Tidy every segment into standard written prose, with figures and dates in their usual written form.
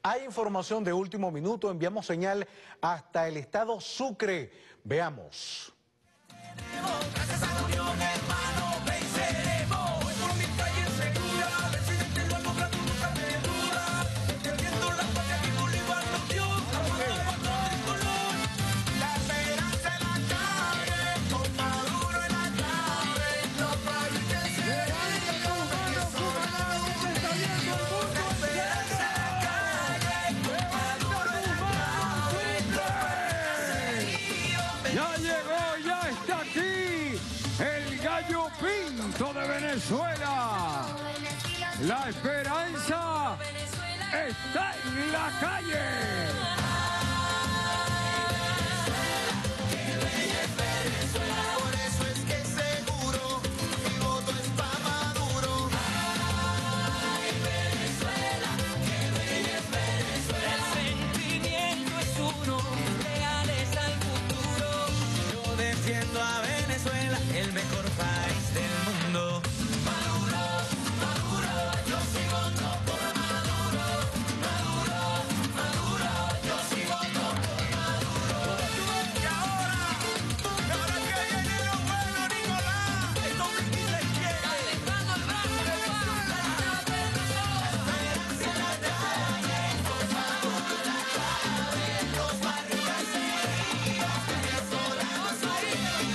Hay información de último minuto, enviamos señal hasta el estado Sucre. Veamos. Ya llegó, ya está aquí el gallo pinto de Venezuela. La esperanza está en la calle. Defiendo a Venezuela, el mejor país del mundo. Maduro, Maduro, yo sí voto por Maduro. Maduro, Maduro, yo sí voto por Maduro. Y ahora que viene lo bueno, Nicolás, esto me quita el pie. Alejandro el brazo de esperanza en la calle, por favor, la clave, los barrios caseríos, venezolanos hay.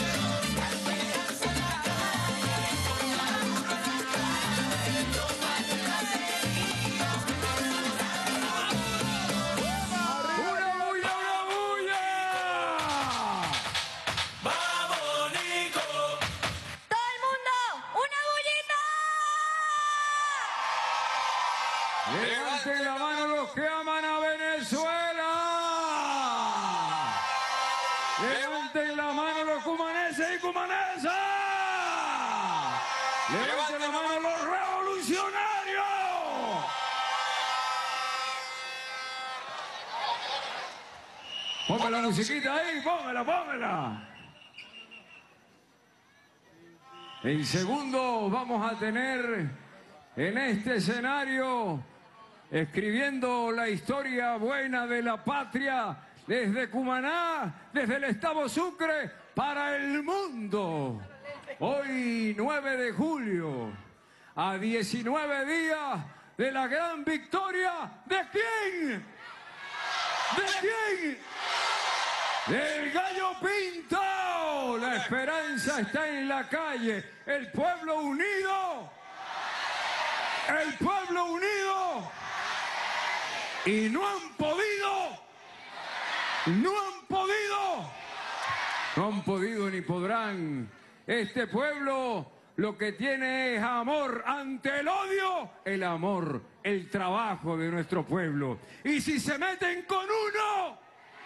Levanten la mano los que aman a Venezuela. Levanten la mano los cumaneses y cumanesas. Levanten la mano los revolucionarios. Ponme la musiquita ahí, póngala, póngala. En segundo vamos a tener en este escenario, escribiendo la historia buena de la patria, desde Cumaná, desde el estado Sucre, para el mundo. Hoy, 9 de julio, a 19 días de la gran victoria, ¿de quién? ¿De quién? ¡Del gallo pinto! La esperanza está en la calle, el pueblo unido. El pueblo unido, y no han podido ni podrán. Este pueblo lo que tiene es amor ante el odio, el amor, el trabajo de nuestro pueblo. Y si se meten con uno,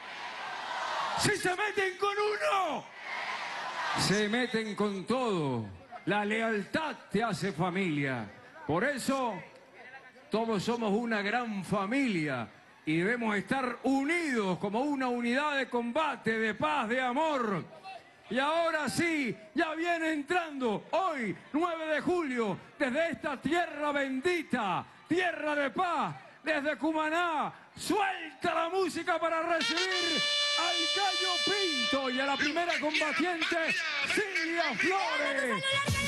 se meten con todo. La lealtad te hace familia. Por eso, todos somos una gran familia y debemos estar unidos como una unidad de combate, de paz, de amor. Y ahora sí, ya viene entrando hoy, 9 de julio, desde esta tierra bendita, tierra de paz, desde Cumaná. Suelta la música para recibir al gallo pinto y a la primera combatiente, Silvia Flores.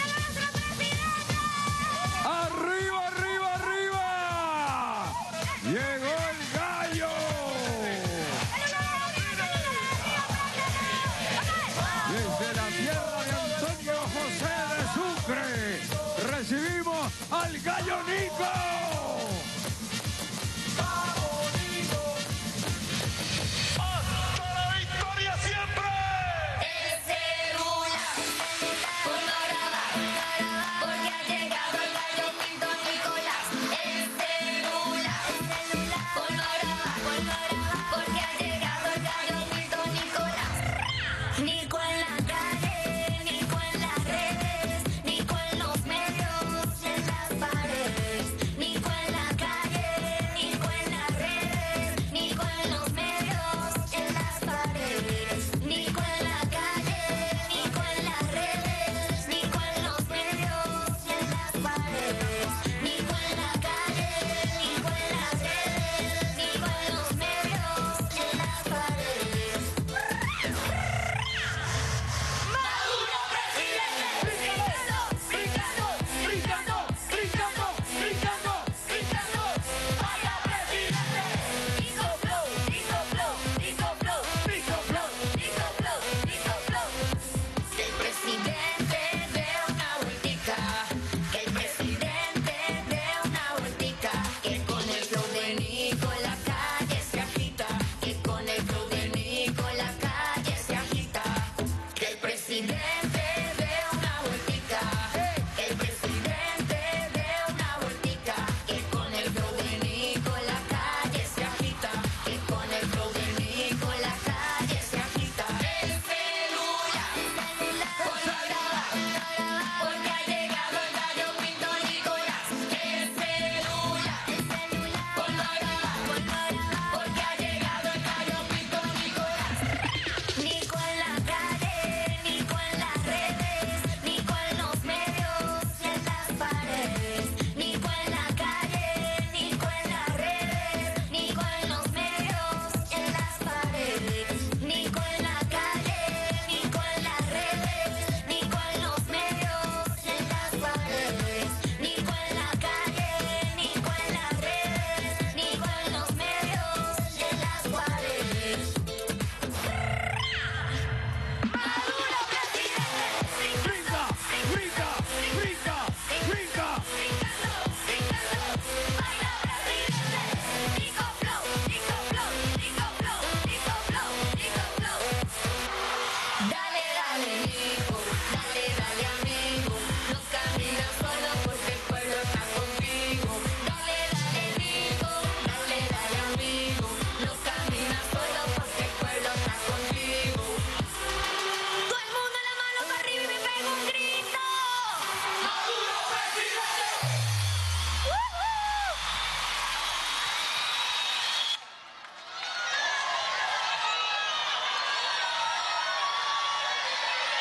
¡Arriba, arriba, arriba! ¡Llegó el gallo! Desde la tierra de Antonio José de Sucre, recibimos al gallo Nico. Con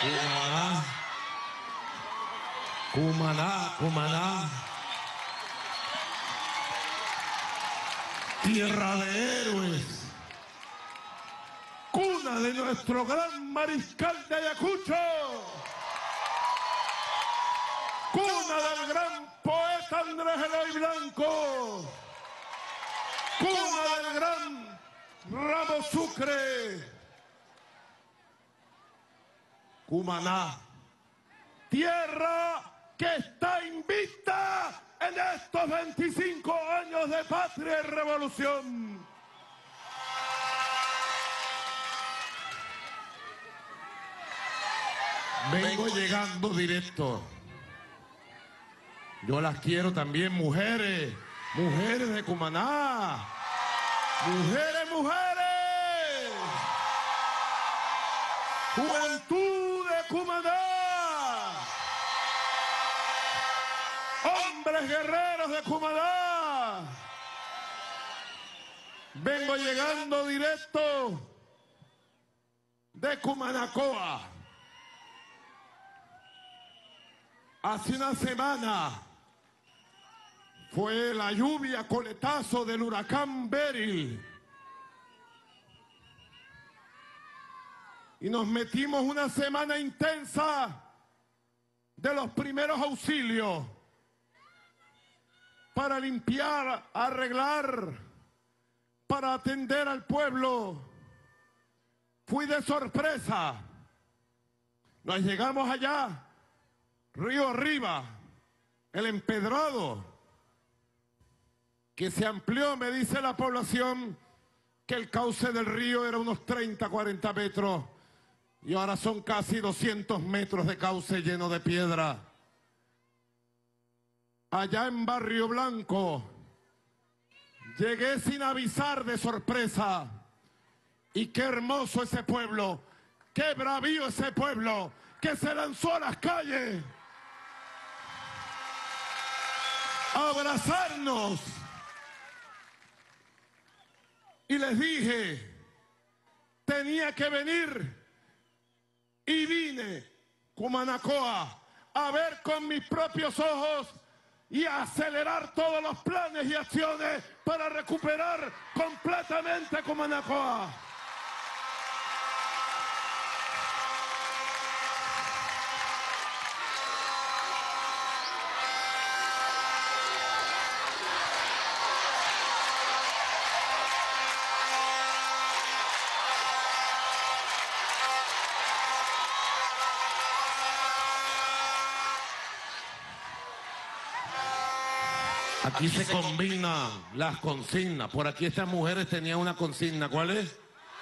Cumaná, Cumaná, Cumaná, tierra de héroes, cuna de nuestro gran mariscal de Ayacucho, cuna del gran poeta Andrés Eloy Blanco, cuna del gran Ramos Sucre. Cumaná, tierra que está invicta en estos 25 años de patria y revolución. Vengo llegando directo. Yo las quiero también, mujeres, mujeres de Cumaná, mujeres, mujeres, juventud de Cumaná, hombres guerreros de Cumaná. Vengo llegando directo de Cumanacoa. Hace una semana fue la lluvia coletazo del huracán Beryl. Y nos metimos una semana intensa de los primeros auxilios para limpiar, arreglar, para atender al pueblo. Fui de sorpresa. Nos llegamos allá, río arriba, el empedrado, que se amplió, me dice la población, que el cauce del río era unos 30, 40 metros, y ahora son casi 200 metros de cauce lleno de piedra. Allá en Barrio Blanco, llegué sin avisar de sorpresa, y qué hermoso ese pueblo, qué bravío ese pueblo, que se lanzó a las calles a abrazarnos. Y les dije, tenía que venir, y vine, Cumanacoa, a ver con mis propios ojos y a acelerar todos los planes y acciones para recuperar completamente Cumanacoa. Aquí se combinan las consignas. Por aquí estas mujeres tenían una consigna. ¿Cuál es?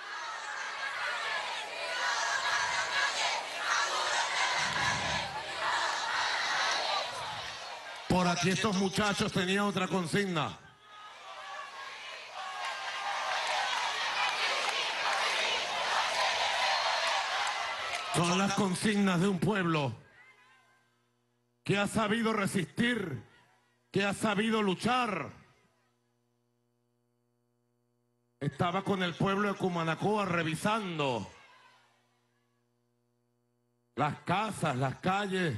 Por aquí estos muchachos tenían otra consigna. Son las consignas de un pueblo que ha sabido resistir, que ha sabido luchar. Estaba con el pueblo de Cumanacoa revisando las casas, las calles,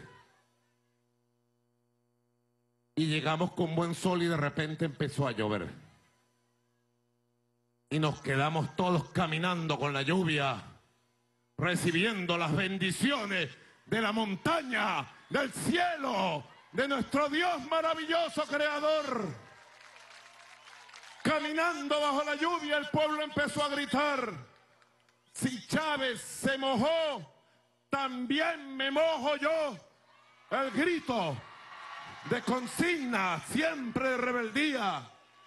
y llegamos con buen sol y de repente empezó a llover. Y nos quedamos todos caminando con la lluvia, recibiendo las bendiciones de la montaña, del cielo, de nuestro Dios maravilloso creador. Caminando bajo la lluvia, el pueblo empezó a gritar: si Chávez se mojó, también me mojo yo. El grito de consigna, siempre de rebeldía.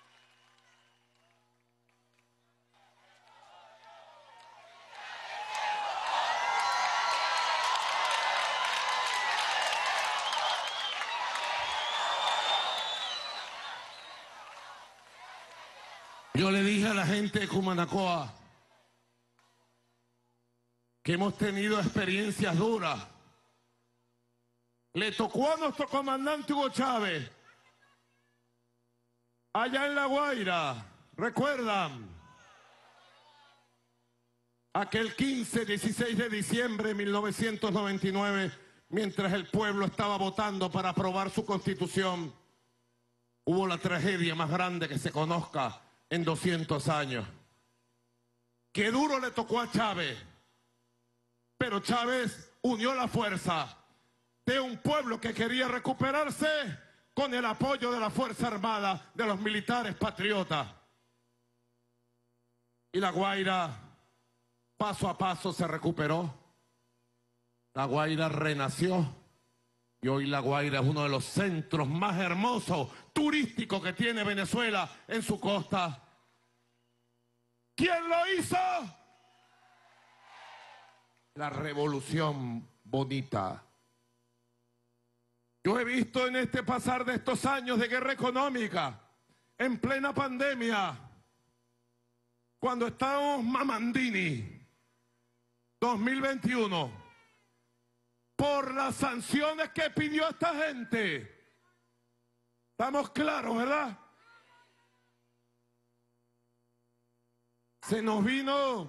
Yo le dije a la gente de Cumanacoa que hemos tenido experiencias duras. Le tocó a nuestro comandante Hugo Chávez, allá en La Guaira, ¿recuerdan? aquel 15-16 de diciembre de 1999, mientras el pueblo estaba votando para aprobar su constitución, hubo la tragedia más grande que se conozca en 200 años. Qué duro le tocó a Chávez, pero Chávez unió la fuerza de un pueblo que quería recuperarse con el apoyo de la Fuerza Armada, de los militares patriotas. Y La Guaira, paso a paso, se recuperó. La Guaira renació. Y hoy La Guaira es uno de los centros más hermosos, turísticos que tiene Venezuela en su costa. ¿Quién lo hizo? La revolución bonita. Yo he visto en este pasar de estos años de guerra económica, en plena pandemia, cuando estábamos mamandini, 2021, por las sanciones que pidió esta gente. Estamos claros, ¿verdad? Se nos vino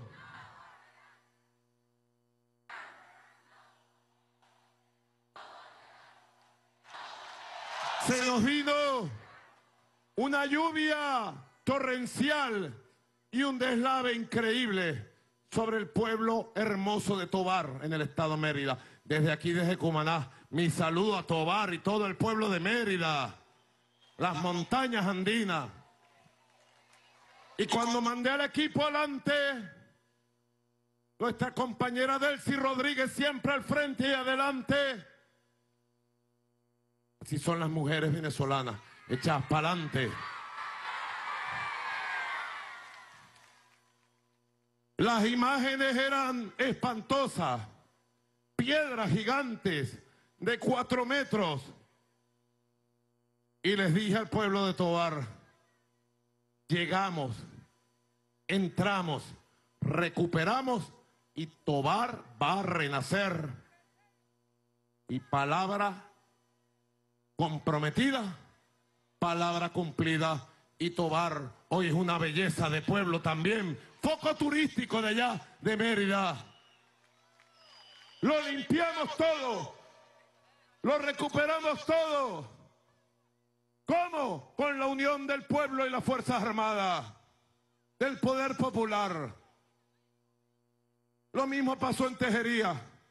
una lluvia torrencial y un deslave increíble sobre el pueblo hermoso de Tovar, en el estado de Mérida. Desde aquí, desde Cumaná, mi saludo a Tovar y todo el pueblo de Mérida, las montañas andinas. Y cuando mandé al equipo adelante, nuestra compañera Delcy Rodríguez siempre al frente y adelante. Así son las mujeres venezolanas, echadas para adelante. Las imágenes eran espantosas. Piedras gigantes de 4 metros. Y les dije al pueblo de Tovar, llegamos, entramos, recuperamos y Tovar va a renacer. Y palabra comprometida, palabra cumplida. Y Tovar hoy es una belleza de pueblo también, foco turístico de allá, de Mérida. Lo limpiamos todo, lo recuperamos todo. ¿Cómo? Con la unión del pueblo y las Fuerzas Armadas, del poder popular. Lo mismo pasó en Tejería.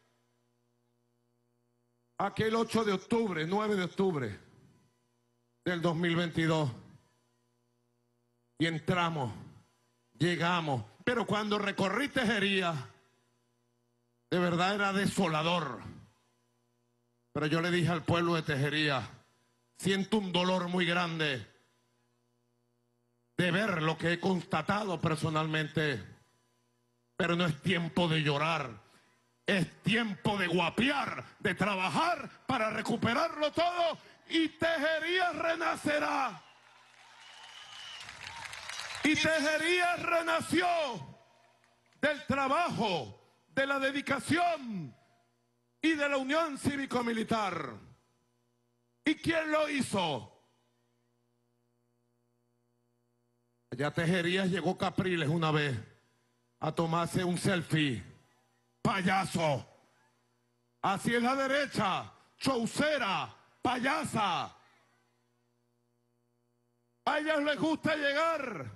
Aquel 8 de octubre, 9 de octubre del 2022. Y entramos, llegamos. Pero cuando recorrí Tejería, de verdad era desolador. Pero yo le dije al pueblo de Tejería, siento un dolor muy grande de ver lo que he constatado personalmente. Pero no es tiempo de llorar, es tiempo de guapear, de trabajar para recuperarlo todo y Tejería renacerá. Y Tejería renació del trabajo, de la dedicación y de la unión cívico-militar. ¿Y quién lo hizo? Allá Tejerías llegó Capriles una vez a tomarse un selfie. Payaso. Así es la derecha, chaucera, payasa. A ellas les gusta llegar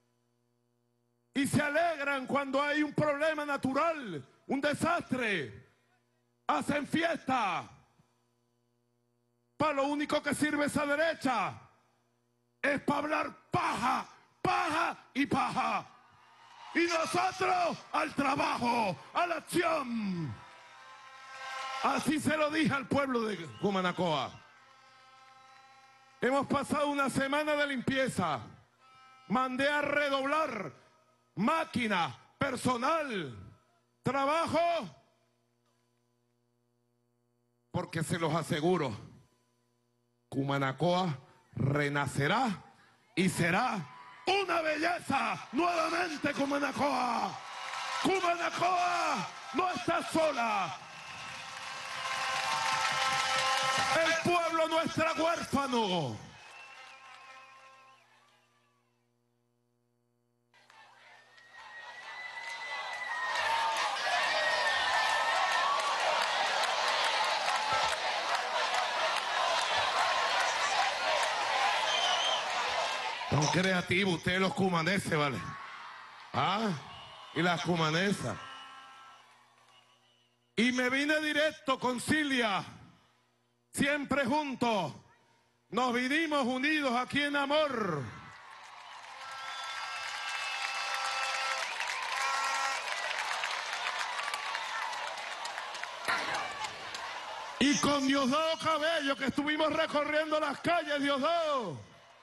y se alegran cuando hay un problema natural, un desastre. Hacen fiesta. Para lo único que sirve esa derecha es para hablar paja, paja y paja. Y nosotros al trabajo, a la acción. Así se lo dije al pueblo de Cumanacoa. Hemos pasado una semana de limpieza. Mandé a redoblar máquina, personal, trabajo. Porque se los aseguro, Cumanacoa renacerá y será una belleza nuevamente. Cumanacoa. Cumanacoa no está sola. El pueblo no está huérfano. Son creativos ustedes los cumaneses, ¿vale? Ah, y las cumanesas. Y me vine directo con Cilia, siempre juntos. Nos vinimos unidos aquí en amor. Y con Diosdado Cabello, que estuvimos recorriendo las calles, Diosdado.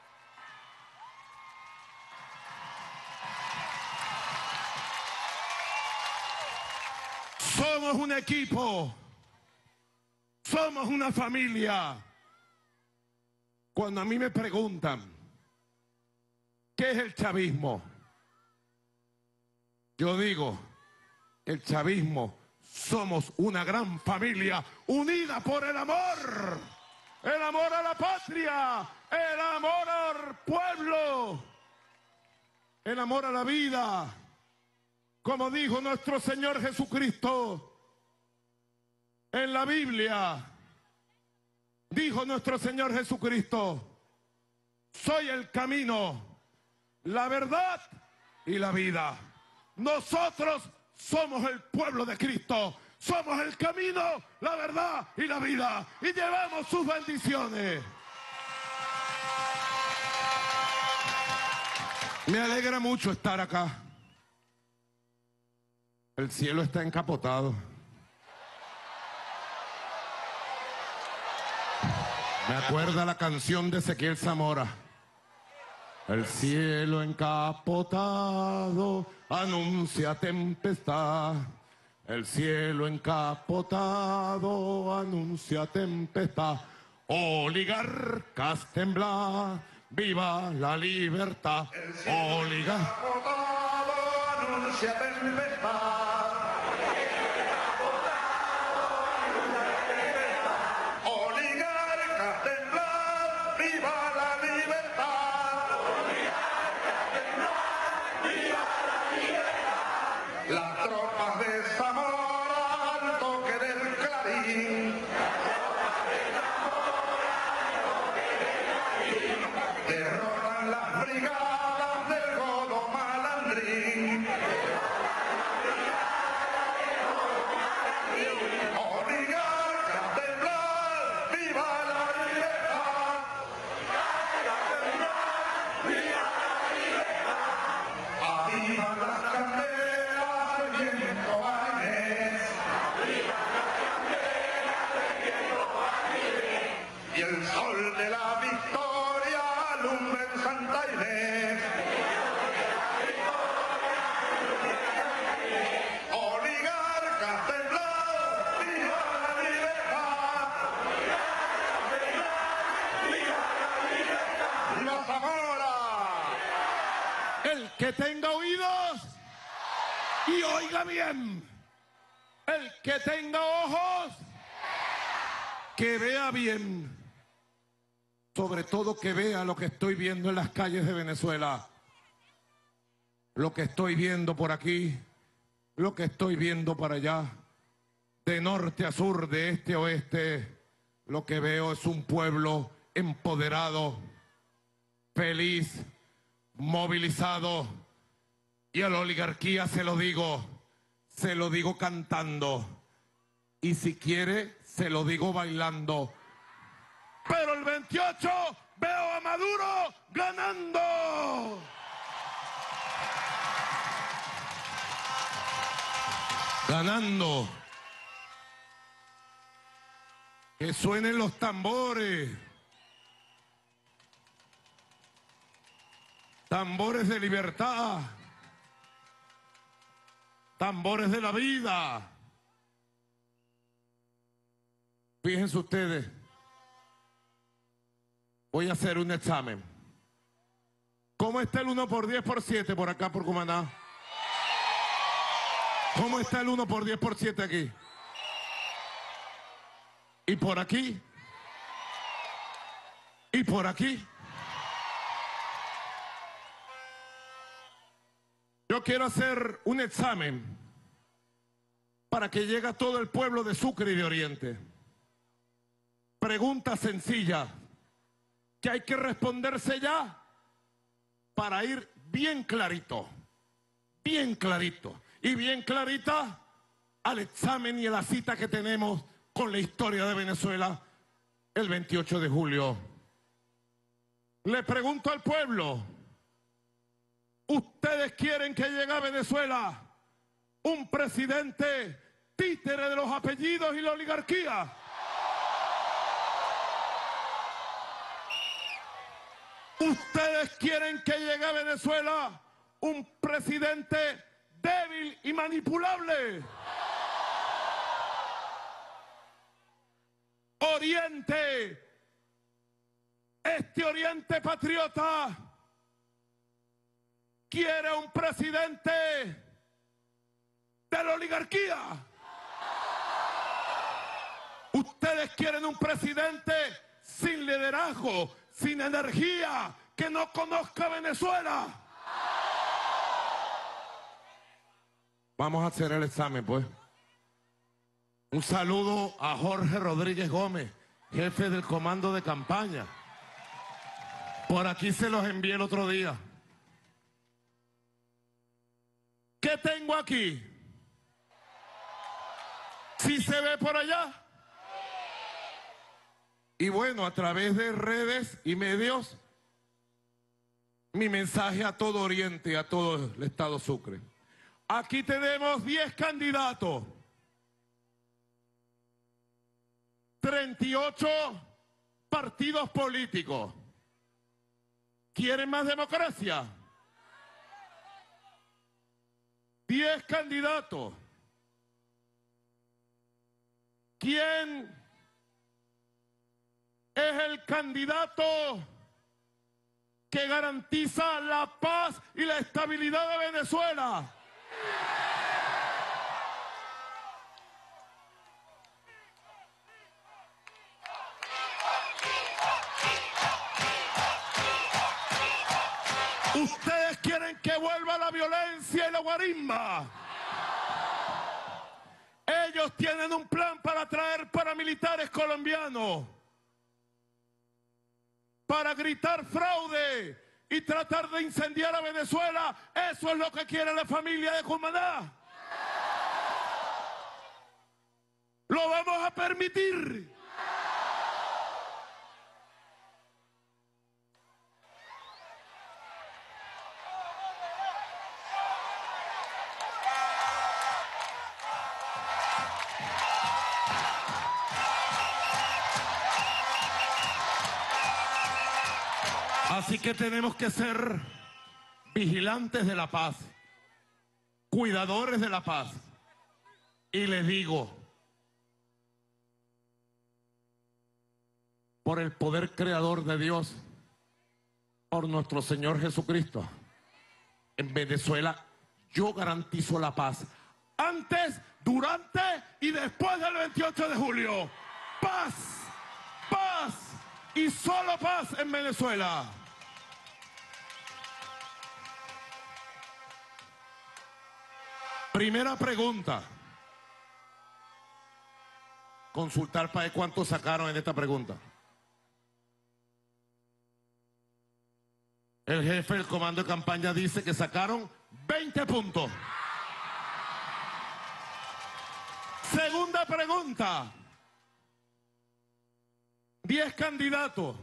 Somos un equipo. Somos una familia. Cuando a mí me preguntan, ¿qué es el chavismo? Yo digo, el chavismo, somos una gran familia unida por el amor a la patria, el amor al pueblo, el amor a la vida. Como dijo nuestro Señor Jesucristo en la Biblia, dijo nuestro Señor Jesucristo, soy el camino, la verdad y la vida. Nosotros somos el pueblo de Cristo, somos el camino, la verdad y la vida, y llevamos sus bendiciones. Me alegra mucho estar acá. El cielo está encapotado. Me acuerda la canción de Ezequiel Zamora. El cielo encapotado anuncia tempestad. El cielo encapotado anuncia tempestad. Oligarcas temblar, viva la libertad. Oligarcas anuncia tempestad. Las tropas de Zamora al toque del clarín. Derrotan las brigadas del godo malandrín. Oligarcas temblar, viva la libertad. Arriba las candelas. Y el sol de la victoria alumbra en Santa Inés. Oligarcas temblar, viva la libertad. ¡Viva Zamora! El que tenga oídos y oiga bien. El que tenga ojos, que vea bien. Sobre todo que vea lo que estoy viendo en las calles de Venezuela. Lo que estoy viendo por aquí, lo que estoy viendo para allá. De norte a sur, de este a oeste, lo que veo es un pueblo empoderado, feliz, movilizado. Y a la oligarquía se lo digo cantando. Y si quiere, se lo digo bailando. Pero el 28 veo a Maduro ganando. Ganando. Que suenen los tambores. Tambores de libertad. Tambores de la vida. Fíjense ustedes. Voy a hacer un examen. ¿Cómo está el 1 por 10 por 7 por acá por Cumaná? ¿Cómo está el 1 por 10 por 7 aquí? ¿Y por aquí? ¿Y por aquí? Yo quiero hacer un examen para que llegue a todo el pueblo de Sucre y de Oriente. Pregunta sencilla que hay que responderse ya para ir bien clarito y bien clarita al examen y a la cita que tenemos con la historia de Venezuela el 28 de julio. Le pregunto al pueblo, ¿ustedes quieren que llegue a Venezuela un presidente títere de los apellidos y la oligarquía? ¿Ustedes quieren que llegue a Venezuela un presidente débil y manipulable? Oriente, este Oriente patriota, quiere un presidente de la oligarquía. Ustedes quieren un presidente sin liderazgo, sin energía, que no conozca Venezuela. Vamos a hacer el examen, pues. Un saludo a Jorge Rodríguez Gómez, jefe del comando de campaña. Por aquí se los envié el otro día. ¿Qué tengo aquí? ¿Sí se ve por allá? Y bueno, a través de redes y medios, mi mensaje a todo Oriente, a todo el estado Sucre. Aquí tenemos 10 candidatos, 38 partidos políticos. ¿Quieren más democracia? 10 candidatos. ¿Quién es el candidato que garantiza la paz y la estabilidad de Venezuela? ¿Ustedes quieren que vuelva la violencia y la guarimba? Ellos tienen un plan para traer paramilitares colombianos, para gritar fraude y tratar de incendiar a Venezuela. Eso es lo que quiere la familia de Cumaná. ¿Lo vamos a permitir? Así que tenemos que ser vigilantes de la paz, cuidadores de la paz. Y les digo, por el poder creador de Dios, por nuestro Señor Jesucristo, en Venezuela yo garantizo la paz. Antes, durante y después del 28 de julio. Paz, paz y solo paz en Venezuela. Primera pregunta. Consultar para ver cuánto sacaron en esta pregunta. El jefe del comando de campaña dice que sacaron 20 puntos. Segunda pregunta. 10 candidatos.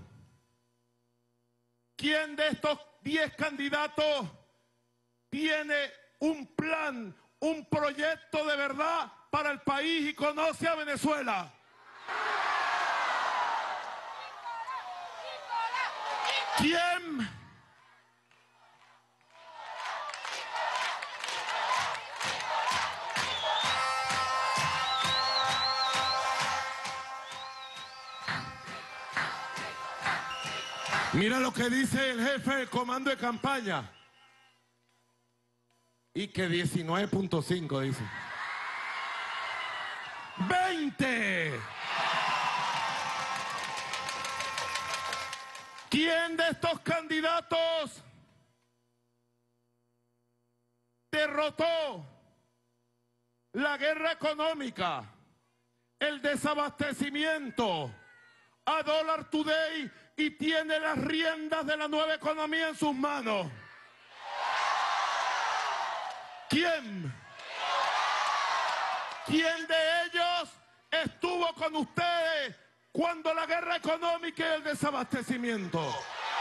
¿Quién de estos 10 candidatos tiene un plan, un proyecto de verdad para el país y conoce a Venezuela? ¿Quién? Mira lo que dice el jefe del comando de campaña. Y que 19.5 dice. 20. ¿Quién de estos candidatos derrotó la guerra económica, el desabastecimiento, a Dollar Today y tiene las riendas de la nueva economía en sus manos? ¿Quién? ¿Quién de ellos estuvo con ustedes cuando la guerra económica y el desabastecimiento?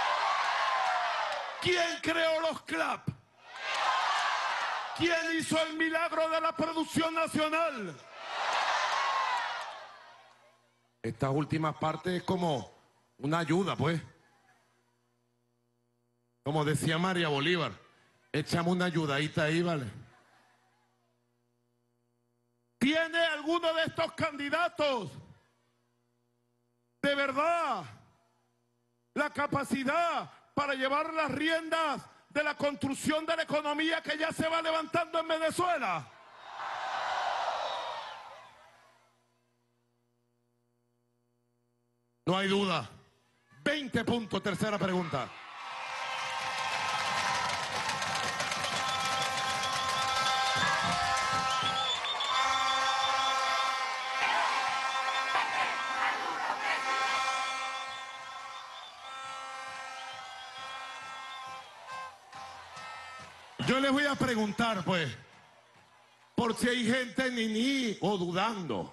¿Quién creó los CLAP? ¿Quién hizo el milagro de la producción nacional? Estas últimas partes es como una ayuda, pues. Como decía María Bolívar, échame una ayudadita ahí, ¿vale? ¿Tiene alguno de estos candidatos de verdad la capacidad para llevar las riendas de la construcción de la economía que ya se va levantando en Venezuela? No hay duda. 20 puntos, tercera pregunta. Yo les voy a preguntar, pues, por si hay gente ni o dudando.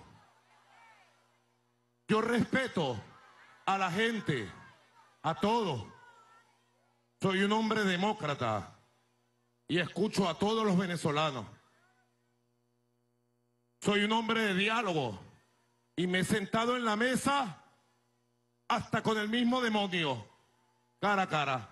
Yo respeto a la gente, a todos. Soy un hombre demócrata y escucho a todos los venezolanos. Soy un hombre de diálogo y me he sentado en la mesa hasta con el mismo demonio, cara a cara.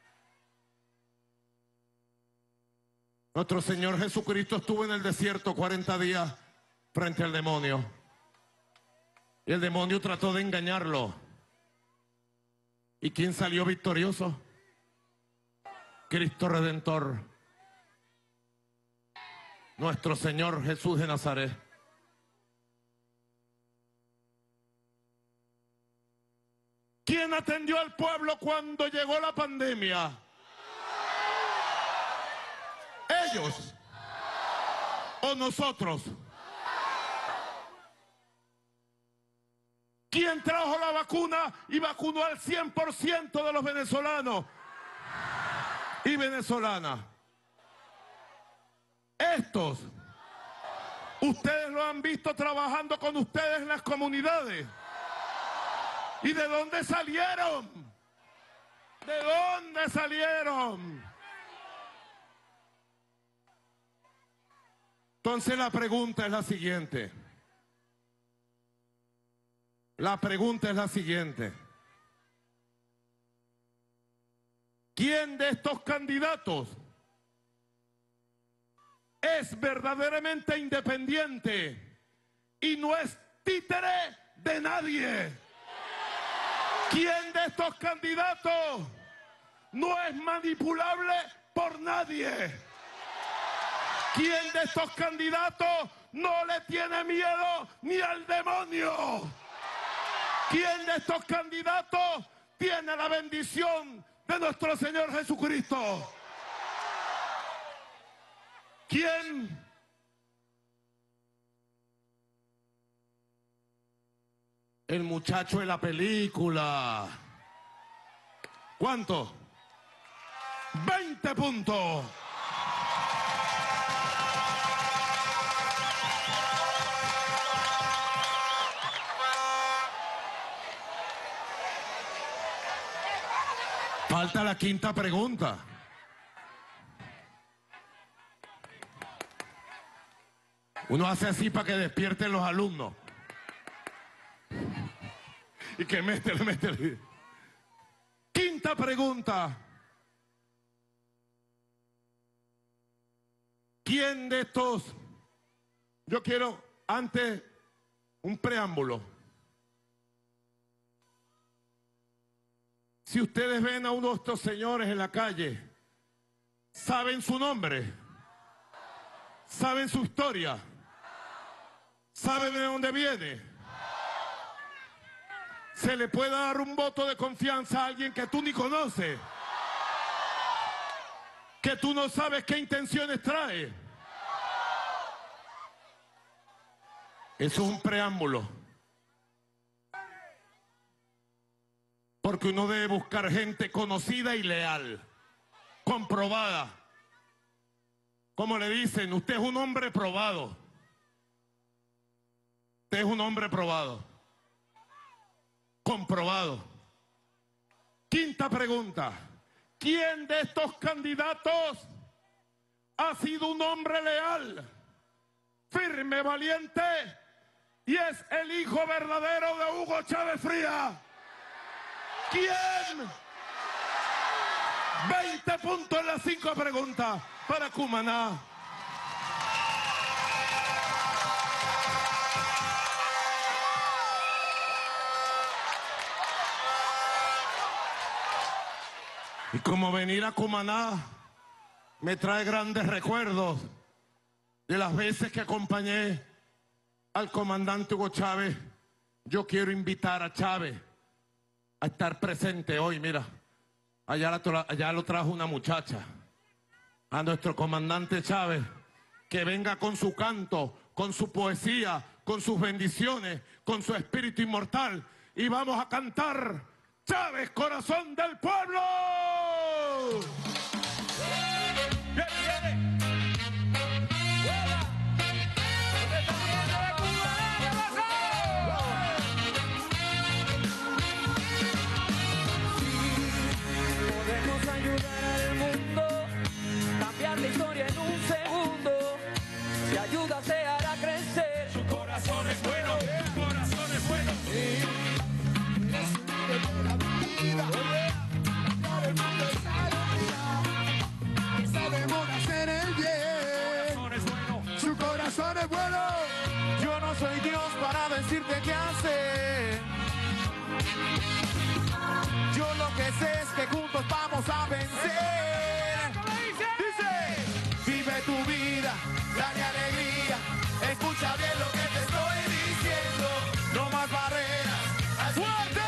Nuestro Señor Jesucristo estuvo en el desierto 40 días frente al demonio. Y el demonio trató de engañarlo. ¿Y quién salió victorioso? Cristo Redentor. Nuestro Señor Jesús de Nazaret. ¿Quién atendió al pueblo cuando llegó la pandemia? ¿Ellos o nosotros? ¿Quién trajo la vacuna y vacunó al 100% de los venezolanos y venezolanas? Estos, ustedes lo han visto trabajando con ustedes en las comunidades. ¿Y de dónde salieron? ¿De dónde salieron? Entonces la pregunta es la siguiente. La pregunta es la siguiente. ¿Quién de estos candidatos es verdaderamente independiente y no es títere de nadie? ¿Quién de estos candidatos no es manipulable por nadie? ¿Quién de estos candidatos no le tiene miedo ni al demonio? ¿Quién de estos candidatos tiene la bendición de nuestro Señor Jesucristo? ¿Quién? El muchacho de la película. ¿Cuánto? 20 puntos. Falta la quinta pregunta. Uno hace así para que despierten los alumnos. Y que métele. Quinta pregunta. ¿Quién de estos? Yo quiero antes un preámbulo. Si ustedes ven a uno de estos señores en la calle, ¿saben su nombre? ¿Saben su historia? ¿Saben de dónde viene? ¿Se le puede dar un voto de confianza a alguien que tú ni conoces? ¿Que tú no sabes qué intenciones trae? Eso es un preámbulo. Porque uno debe buscar gente conocida y leal, comprobada, como le dicen, usted es un hombre probado. Usted es un hombre probado. Comprobado. Quinta pregunta. ¿Quién de estos candidatos ha sido un hombre leal, firme, valiente y es el hijo verdadero de Hugo Chávez Frías? ¿Quién? 20 puntos en las 5 preguntas para Cumaná. Y como venir a Cumaná me trae grandes recuerdos de las veces que acompañé al comandante Hugo Chávez, yo quiero invitar a Chávez a estar presente hoy. Mira, allá lo trajo una muchacha, a nuestro comandante Chávez, que venga con su canto, con su poesía, con sus bendiciones, con su espíritu inmortal, y vamos a cantar Chávez, corazón del pueblo. Podemos ayudar al mundo, cambiar la historia en un segundo. Si ayuda se hará crecer. Su corazón es bueno, su corazón es bueno. Sabemos hacer el bien. Su corazón es bueno. Yo no soy Dios para decirte qué hacer. Yo lo que sé es que juntos vamos a vencer. Dice, vive tu vida, dale alegría. Escucha bien lo que te estoy diciendo. No más barreras. ¡Fuerte!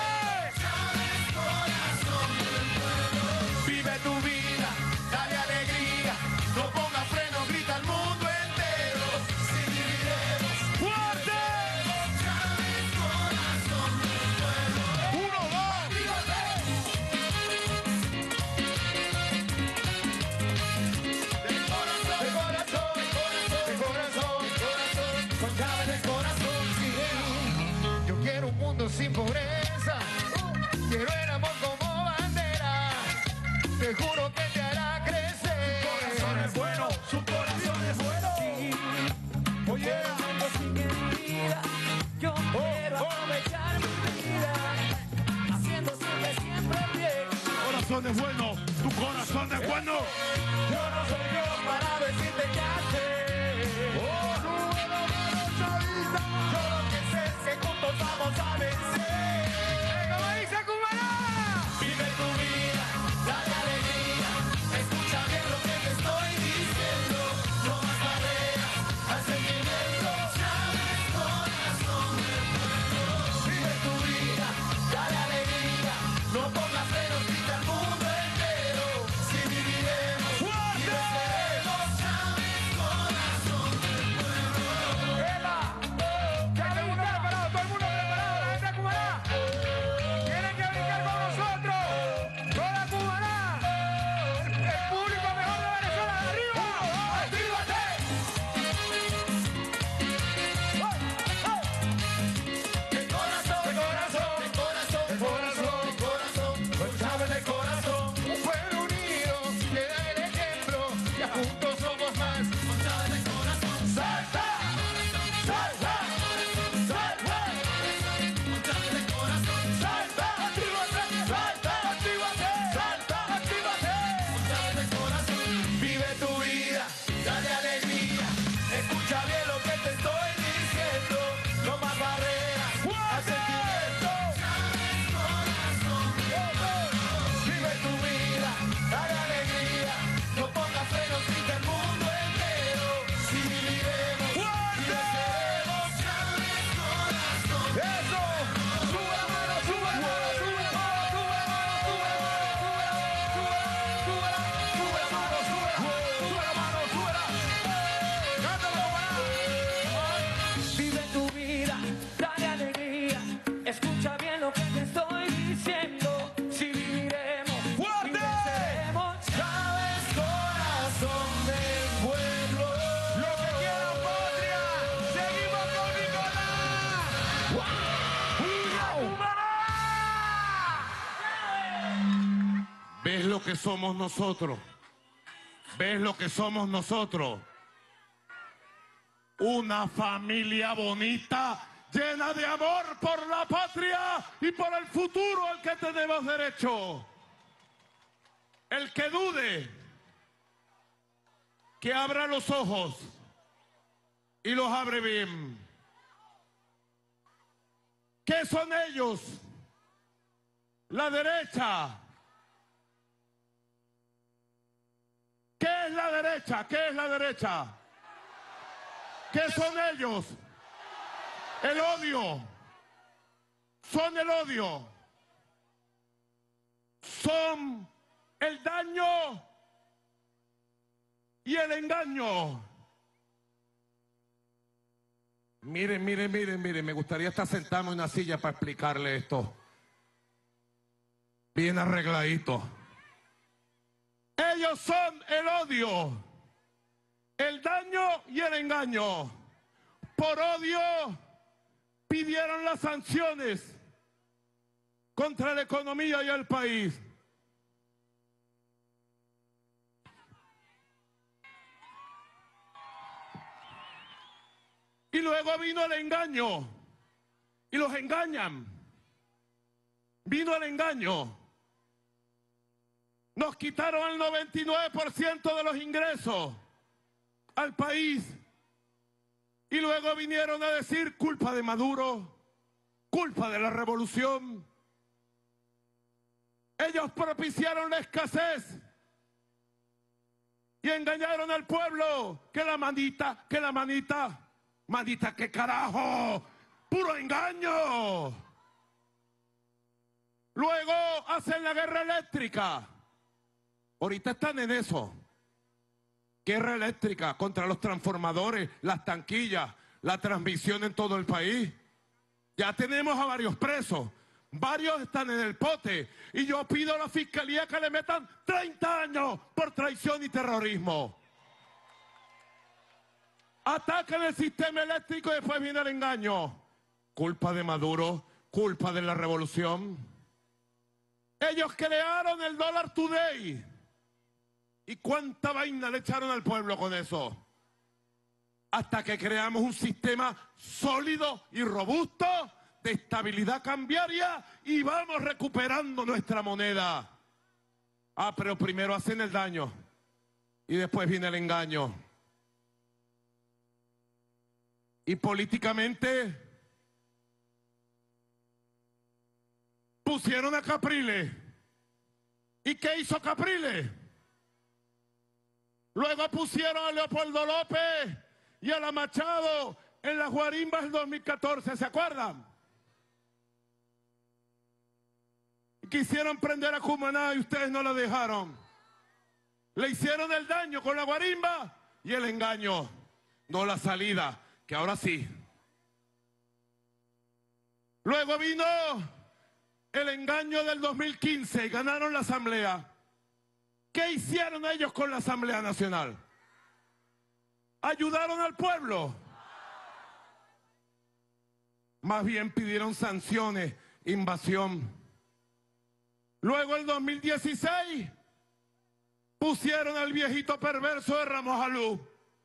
Vive tu vida, dale alegría. No pongas freno, grita al mundo entero. Si viviremos fuerte. Uno, dos. De corazón, con Chávez de corazón, sí. Yo quiero un mundo sin pobreza. Quiero el amor como bandera. Te juro que te hará crecer. Su corazón es bueno, su corazón es bueno. Sí, oye, un mundo sin medida. Yo quiero aprovechar mi vida, haciendo siempre bien. Tu corazón es bueno, tu corazón es bueno. Yo no soy Dios para decirte qué hacer. Yo lo que sé es que juntos vamos a vencer. ¡Como dice Cumaná! Vive tu vida, dale alegría. Escucha bien lo que te estoy diciendo. No más barreras al sentimiento. Chávez, corazón del pueblo. Vive tu vida, dale alegría. No pongas frenos, grita al mundo entero. somos nosotros? ¿Ves lo que somos nosotros? Una familia bonita, llena de amor por la patria y por el futuro al que tenemos derecho. El que dude, que abra los ojos y los abre bien. ¿Qué son ellos? La derecha. ¿Qué es la derecha? ¿Qué es la derecha? ¿Qué son ellos? El odio. Son el odio. Son el daño y el engaño. Miren, me gustaría estar sentado en una silla para explicarle esto. Bien arregladito. Ellos son el odio, el daño y el engaño. Por odio pidieron las sanciones contra la economía y el país. Y luego vino el engaño. Y los engañan. Vino el engaño. Nos quitaron el 99% de los ingresos al país. Y luego vinieron a decir culpa de Maduro, culpa de la revolución. Ellos propiciaron la escasez. Y engañaron al pueblo. Que la manita, que la manita. Manita, ¿qué carajo? ¡Puro engaño! Luego hacen la guerra eléctrica. Ahorita están en eso. Guerra eléctrica contra los transformadores, las tanquillas, la transmisión en todo el país. Ya tenemos a varios presos. Varios están en el pote. Y yo pido a la fiscalía que le metan 30 años por traición y terrorismo. Atacan el sistema eléctrico y después viene el engaño. Culpa de Maduro, culpa de la revolución. Ellos crearon el dólar today. ¿Y cuánta vaina le echaron al pueblo con eso? Hasta que creamos un sistema sólido y robusto de estabilidad cambiaria y vamos recuperando nuestra moneda. Ah, pero primero hacen el daño y después viene el engaño. Y políticamente pusieron a Capriles. ¿Y qué hizo Capriles? Luego pusieron a Leopoldo López y a la Machado en las guarimbas del 2014, ¿se acuerdan? Quisieron prender a Cumaná y ustedes no lo dejaron. Le hicieron el daño con la guarimba y el engaño, no la salida, que ahora sí. Luego vino el engaño del 2015 y ganaron la asamblea. ¿Qué hicieron ellos con la Asamblea Nacional? ¿Ayudaron al pueblo? Más bien pidieron sanciones, invasión. Luego el 2016 pusieron al viejito perverso de Ramos Alú.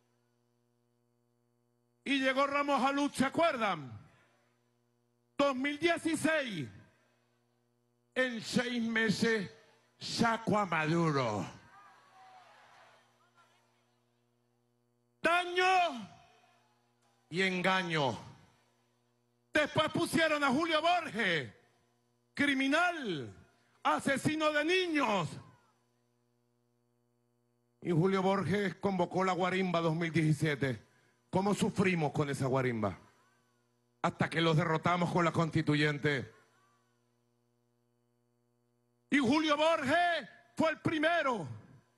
Y llegó Ramos Alú, ¿se acuerdan? 2016, en 6 meses sacó a Maduro. Daño y engaño. Después pusieron a Julio Borges, criminal, asesino de niños. Y Julio Borges convocó la guarimba 2017. ¿Cómo sufrimos con esa guarimba? Hasta que los derrotamos con la constituyente. Y Julio Borges fue el primero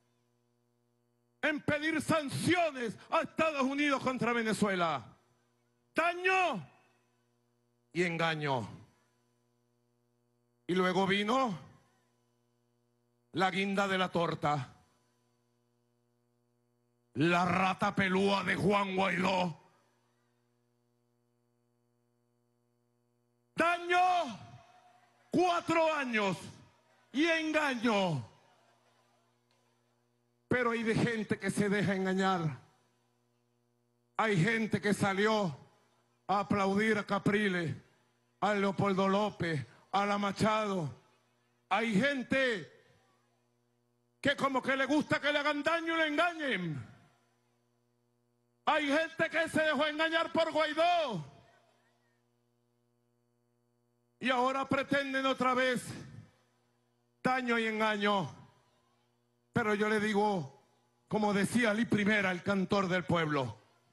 en pedir sanciones a Estados Unidos contra Venezuela. Daño y engaño. Y luego vino la guinda de la torta. La rata pelúa de Juan Guaidó. Daño, 4 años. Y engaño. Pero hay de gente que se deja engañar. Hay gente que salió a aplaudir a Capriles, a Leopoldo López, a la Machado. Hay gente que como que le gusta que le hagan daño y le engañen. Hay gente que se dejó engañar por Guaidó. Y ahora pretenden otra vez daño y engaño. Pero yo le digo, como decía Lee Primera, el cantor del pueblo,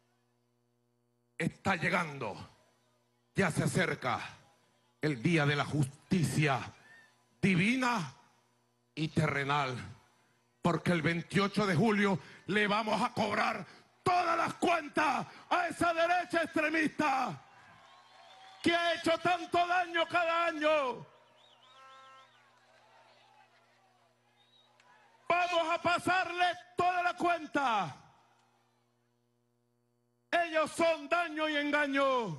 está llegando, ya se acerca el día de la justicia divina y terrenal, porque el 28 de julio le vamos a cobrar todas las cuentas a esa derecha extremista que ha hecho tanto daño cada año. Vamos a pasarle toda la cuenta. Ellos son daño y engaño.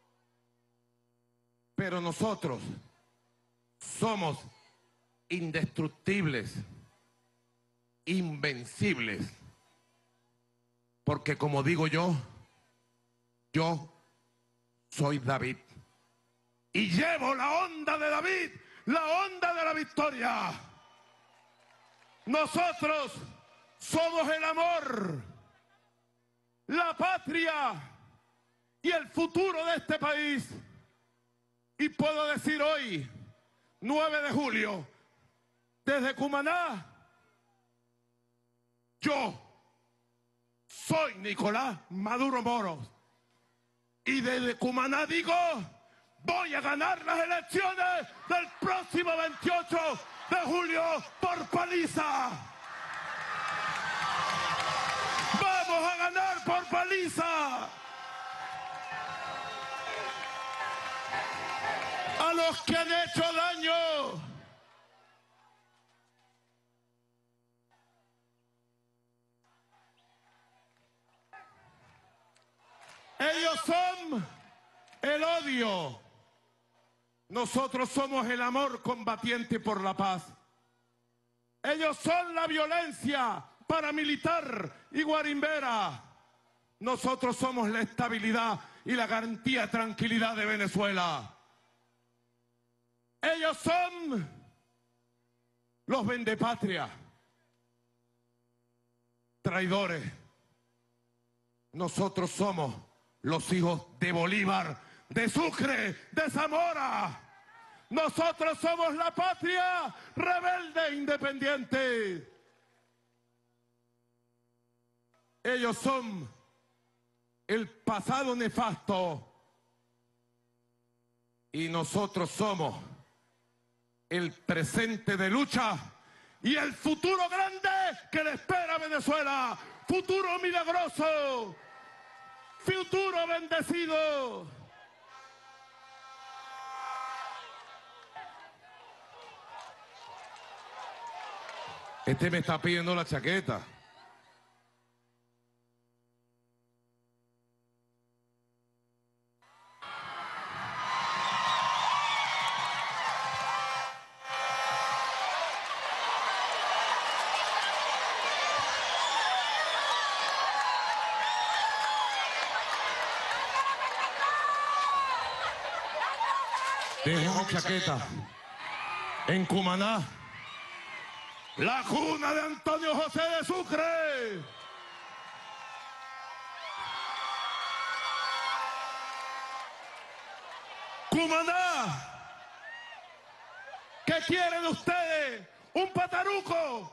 Pero nosotros somos indestructibles, invencibles. Porque como digo yo soy David. Y llevo la onda de David, la onda de la victoria. Nosotros somos el amor, la patria y el futuro de este país. Y puedo decir hoy, 9 de julio, desde Cumaná, yo soy Nicolás Maduro Moros. Y desde Cumaná digo, voy a ganar las elecciones del próximo 28 de julio por paliza. Vamos a ganar por paliza. A los que han hecho daño. Ellos son el odio. Nosotros somos el amor combatiente por la paz. Ellos son la violencia paramilitar y guarimbera. Nosotros somos la estabilidad y la garantía de tranquilidad de Venezuela. Ellos son los vendepatria, traidores. Nosotros somos los hijos de Bolívar, de Sucre, de Zamora. Nosotros somos la patria rebelde e independiente. Ellos son el pasado nefasto y nosotros somos el presente de lucha y el futuro grande que le espera a Venezuela. Futuro milagroso, futuro bendecido. Este me está pidiendo la chaqueta. Dejo mi chaqueta en Cumaná, la cuna de Antonio José de Sucre. Cumaná, ¿qué quieren ustedes? ¿Un pataruco?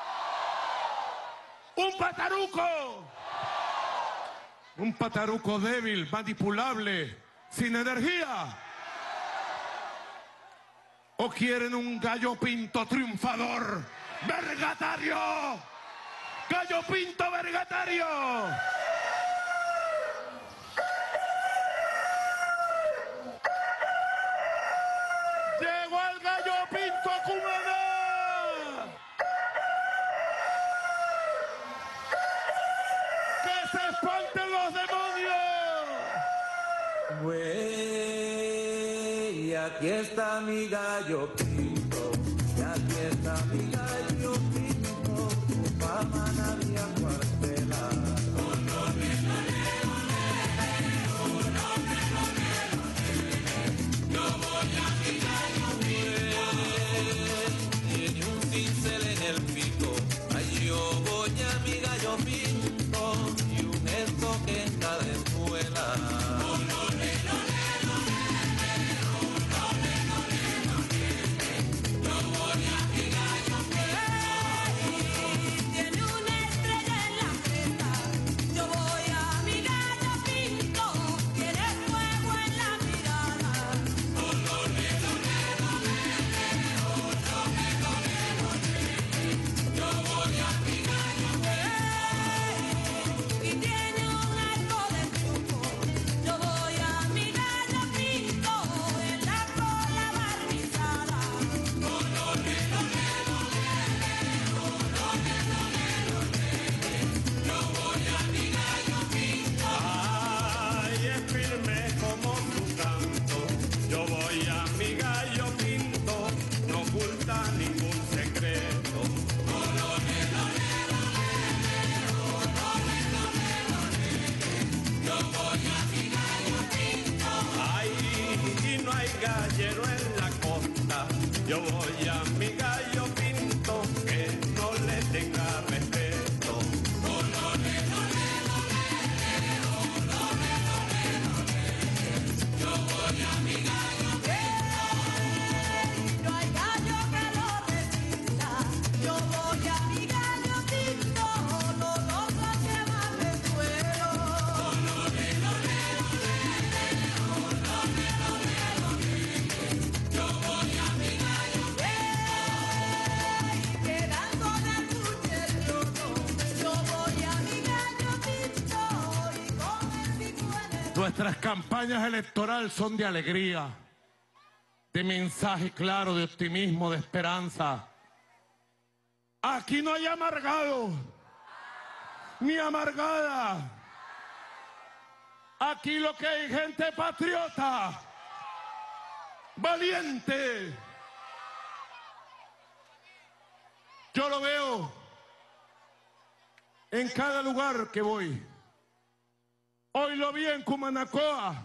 ¿Un pataruco? Un pataruco débil, manipulable, sin energía. ¿O quieren un gallo pinto triunfador, vergatario? ¡Gallo pinto vergatario! ¡Llegó el gallo pinto a Cumaná! ¡Que se espanten los demonios! Güey, aquí está mi gallo pinto, y aquí está mi gallo pinto, mamá. playero en la costa, yo voy a mi gallo pinto, que no le tenga respeto. No hay gallo que lo resista. Yo voy a mi gallo tinto, lo loco que va de suelo. Yo voy a mi gallo tinto, quedando del puñetero. Yo voy a mi gallo tinto y con el pico en el... Nuestras campañas electorales son de alegría, de mensaje claro, de optimismo, de esperanza. Aquí no hay amargado, ni amargada. Aquí lo que hay gente patriota, valiente. Yo lo veo en cada lugar que voy. Hoy lo vi en Cumanacoa.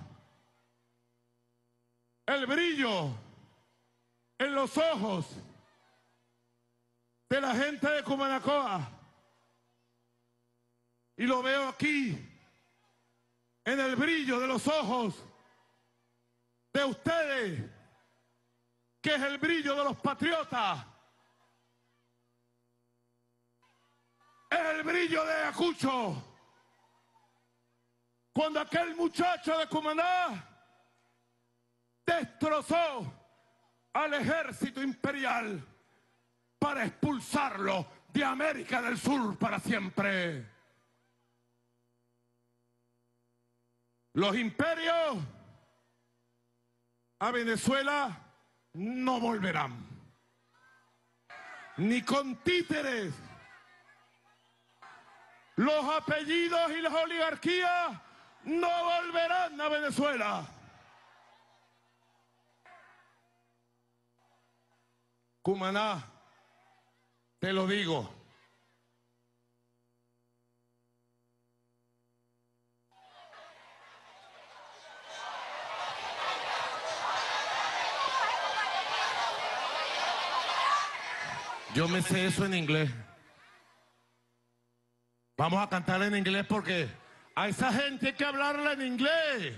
El brillo en los ojos de la gente de Cumanacoa. Y lo veo aquí, en el brillo de los ojos de ustedes, que es el brillo de los patriotas. Es el brillo de Ayacucho. Cuando aquel muchacho de Cumaná destrozó al ejército imperial para expulsarlo de América del Sur para siempre. Los imperios a Venezuela no volverán, ni con títeres. Los apellidos y las oligarquías no volverán a Venezuela. Cumaná, te lo digo. Yo me sé eso en inglés. Vamos a cantar en inglés porque a esa gente hay que hablarla en inglés.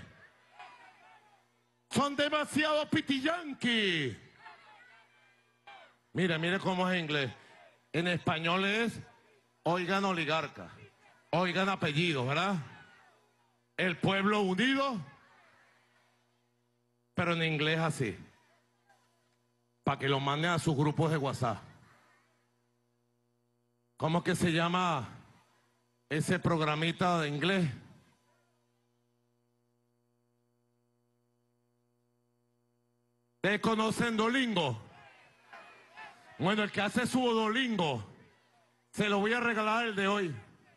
Son demasiado pitillanqui. Mira, mire cómo es en inglés. En español es, oigan oligarca, oigan apellidos, ¿verdad? El pueblo unido, pero en inglés así. Para que lo manden a sus grupos de WhatsApp. ¿Cómo que se llama ese programita de inglés? ¿Ustedes conocen Duolingo? Bueno, el que hace su Duolingo, se lo voy a regalar el de hoy.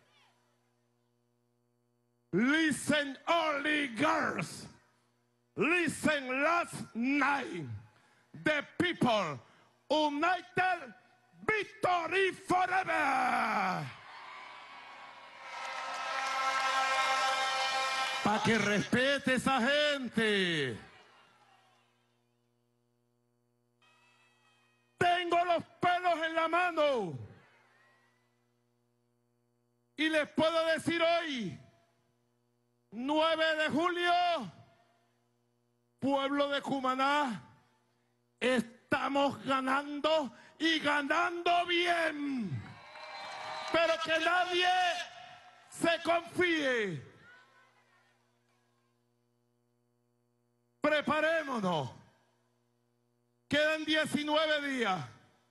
Listen, oligarchs. Listen, last night. The people united, victory forever. Para que respete esa gente. Tengo los pelos en la mano. Y les puedo decir hoy, 9 de julio, pueblo de Cumaná, estamos ganando y ganando bien. Pero que nadie se confíe. Preparémonos. Quedan 19 días.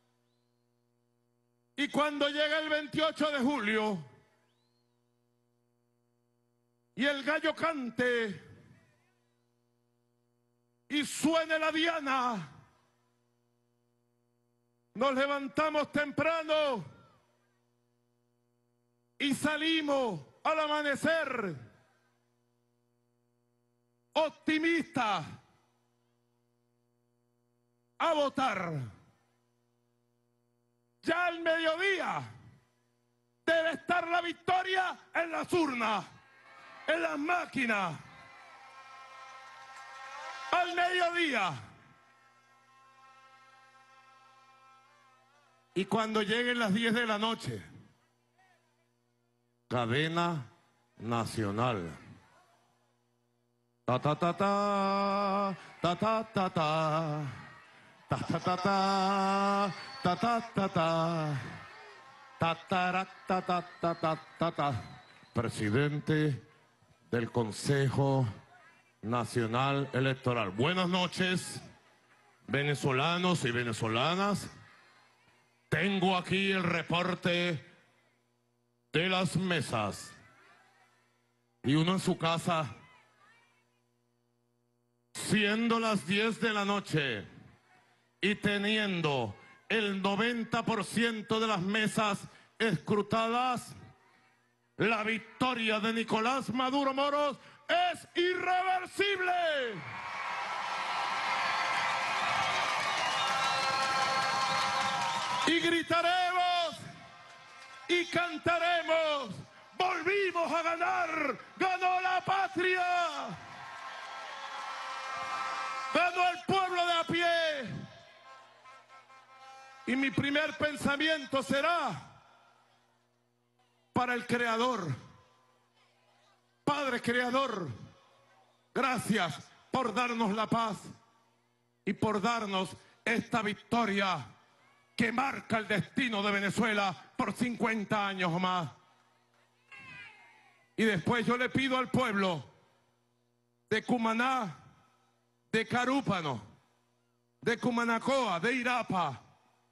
Y cuando llegue el 28 de julio y el gallo cante y suene la diana, nos levantamos temprano y salimos al amanecer optimistas a votar. Ya al mediodía debe estar la victoria en las urnas, en las máquinas. Al mediodía Y cuando lleguen las 10 de la noche, cadena nacional. Ta ta ta ta, ta ta ta ta, ta ta ta ta, ta ta ta ta, ta ta ta ta ta ta ta. Presidente del Consejo Nacional Electoral. Buenas noches, venezolanos y venezolanas. Tengo aquí el reporte de las mesas. Y uno en su casa, siendo las 10 de la noche y teniendo el 90% de las mesas escrutadas, la victoria de Nicolás Maduro Moros es irreversible. Y gritaremos y cantaremos: volvimos a ganar, ganó la patria, ganó el pueblo de a pie. Y mi primer pensamiento será para el Creador. Padre Creador, gracias por darnos la paz y por darnos esta victoria que marca el destino de Venezuela por 50 años más. Y después yo le pido al pueblo de Cumaná, de Carúpano, de Cumanacoa, de Irapa,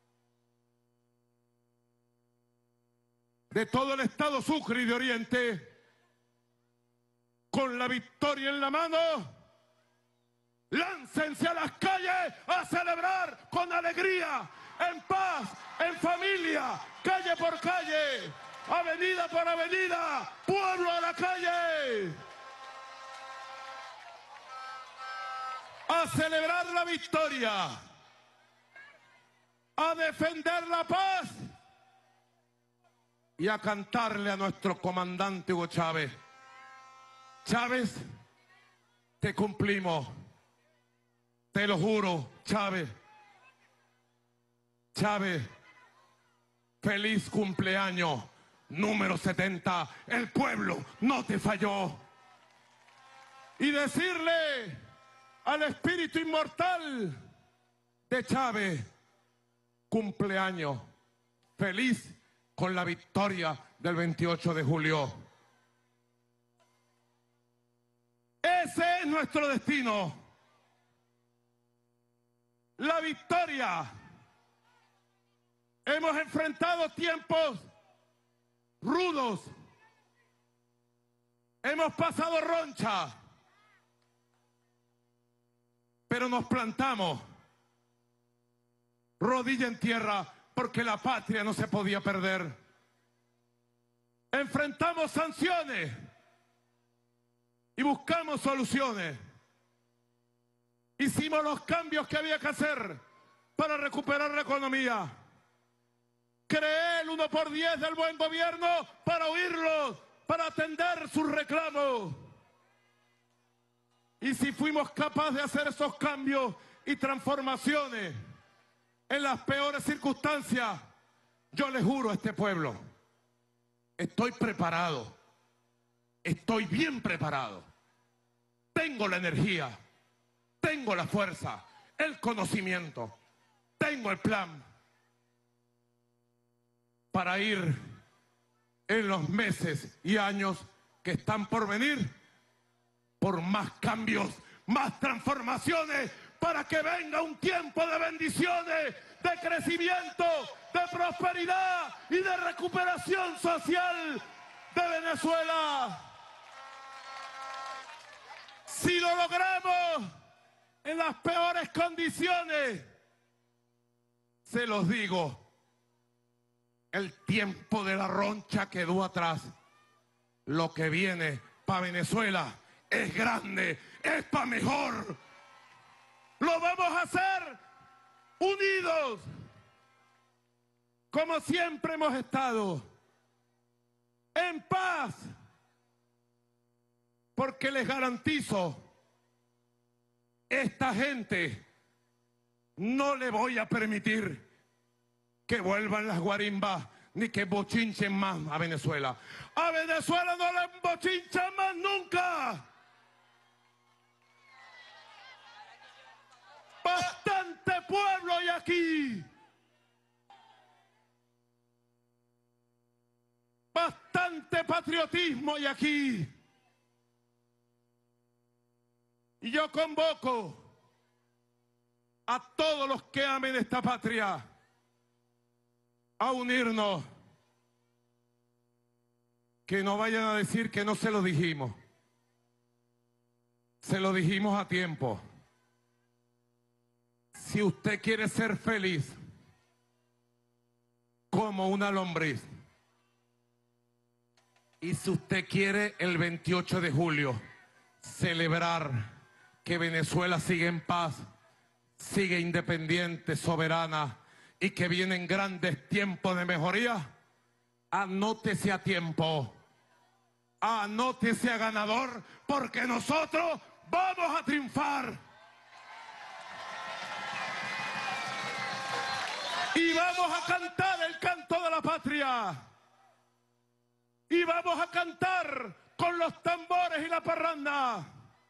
de todo el estado Sucre y de Oriente, con la victoria en la mano, láncense a las calles a celebrar con alegría, en paz, en familia, calle por calle, avenida por avenida, pueblo a la calle, a celebrar la victoria, a defender la paz y a cantarle a nuestro comandante Hugo Chávez: Chávez, te cumplimos, te lo juro, Chávez. Chávez, feliz cumpleaños número 70, el pueblo no te falló. Y decirle al espíritu inmortal de Chávez: cumpleaños feliz con la victoria del 28 de julio. Ese es nuestro destino. La victoria. Hemos enfrentado tiempos rudos. Hemos pasado roncha. Pero nos plantamos rodilla en tierra porque la patria no se podía perder. Enfrentamos sanciones y buscamos soluciones. Hicimos los cambios que había que hacer para recuperar la economía. Creé el 1x10 del buen gobierno para oírlos, para atender sus reclamos. Y si fuimos capaces de hacer esos cambios y transformaciones en las peores circunstancias, yo le juro a este pueblo, estoy preparado, estoy bien preparado. Tengo la energía, tengo la fuerza, el conocimiento, tengo el plan para ir en los meses y años que están por venir por más cambios, más transformaciones, para que venga un tiempo de bendiciones, de crecimiento, de prosperidad y de recuperación social de Venezuela. Si lo logramos en las peores condiciones, se los digo, el tiempo de la roncha quedó atrás. Lo que viene para Venezuela es grande, es para mejor. Lo vamos a hacer unidos, como siempre hemos estado, en paz, porque les garantizo, esta gente no le voy a permitir que vuelvan las guarimbas ni que bochinchen más a Venezuela. A Venezuela no la embochinchan más nunca. Bastante pueblo hay aquí. Bastante patriotismo hay aquí. Y yo convoco a todos los que amen esta patria a unirnos. Que no vayan a decir que no se lo dijimos. Se lo dijimos a tiempo. Si usted quiere ser feliz como una lombriz, y si usted quiere el 28 de julio celebrar que Venezuela sigue en paz, sigue independiente, soberana y que vienen grandes tiempos de mejoría, anótese a tiempo, anótese a ganador, porque nosotros vamos a triunfar. Y vamos a cantar el canto de la patria. Y vamos a cantar con los tambores y la parranda.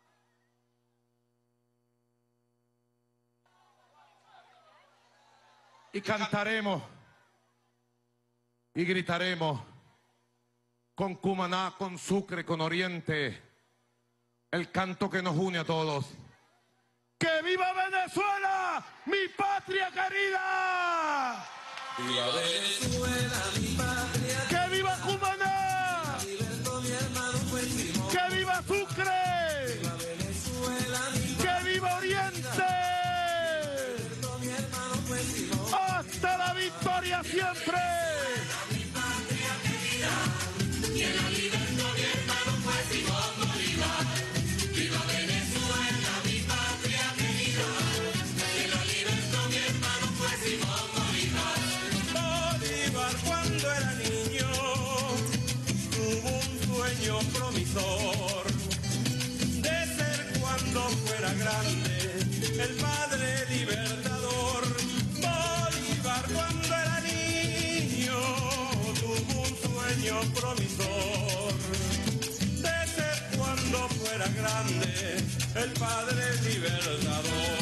Y cantaremos y gritaremos con Cumaná, con Sucre, con Oriente, el canto que nos une a todos. ¡Que viva Venezuela, mi patria querida! Viva Venezuela, mi patria. ¡Que viva Cumaná! Mi hermano fue Simón. ¡Que viva Sucre! Viva Venezuela, mi ¡Que viva Oriente! mi hermano fue Simón. ¡Hasta la victoria siempre! Bolívar cuando era niño tuvo un sueño promisor de ser cuando fuera grande el padre libertador. Bolívar cuando era niño tuvo un sueño promisor de ser cuando fuera grande el padre libertador.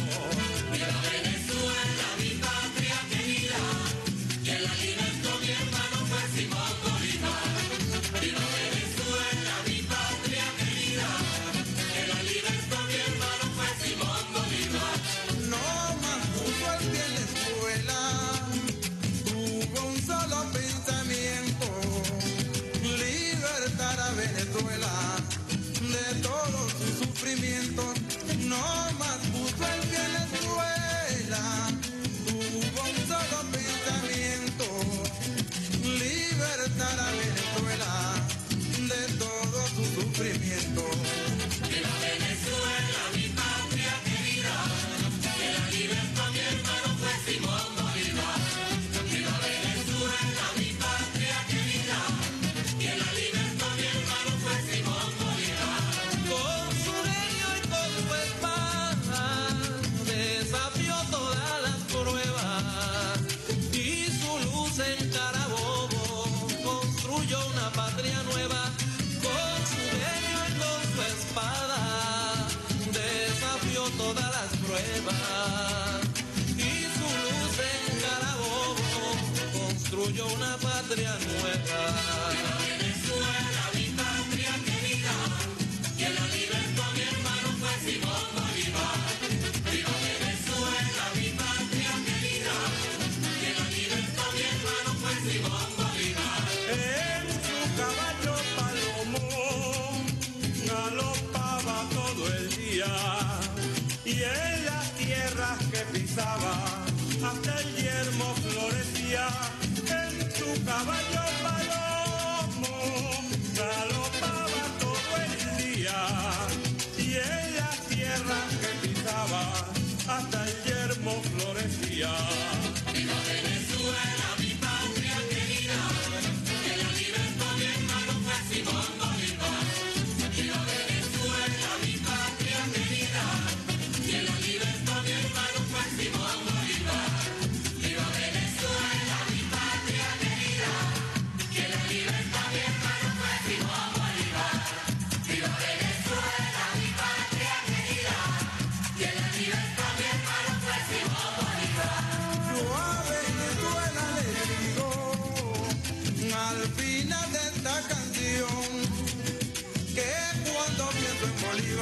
No más puso el pie en la escuela, tuvo un solo pensamiento, libertar a Venezuela de todos sus sufrimientos. No más puso el pie en la escuela, tuvo un solo pensamiento, libertar a Venezuela de todos sus sufrimientos. Con su genio y con su espada desafió todas las pruebas y su luz en Carabobo construyó una patria nueva. Con su genio y con su espada desafió todas las pruebas y su luz en Carabobo construyó una patria nueva. En su caballo Palomo galopaba todo el día y en las tierras que pisaba hasta el yermo florecía. En su caballo Palomo galopaba todo el día y en las tierras que pisaba hasta el yermo florecía. Viva Venezuela,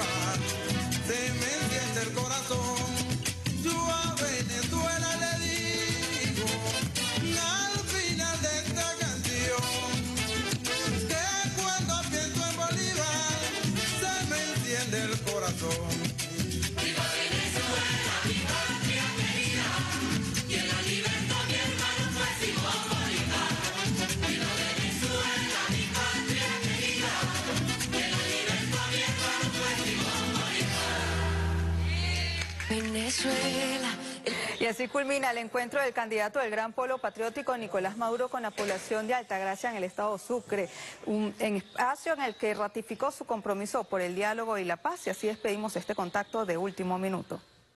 Bolívar, se me enciende el corazón. Yo a Venezuela le digo, al final de esta canción, que cuando pienso en Bolívar, se me enciende el corazón. ¡Viva Venezuela, mi patria querida! Y en la libertad mi hermano fue Simón Bolívar. ¡Viva Venezuela, mi patria querida! Y en la libertad mi hermano fue Simón Bolívar. Venezuela. Y así culmina el encuentro del candidato del Gran Polo Patriótico Nicolás Maduro con la población de Altagracia en el estado Sucre, un espacio en el que ratificó su compromiso por el diálogo y la paz, y así despedimos este contacto de último minuto.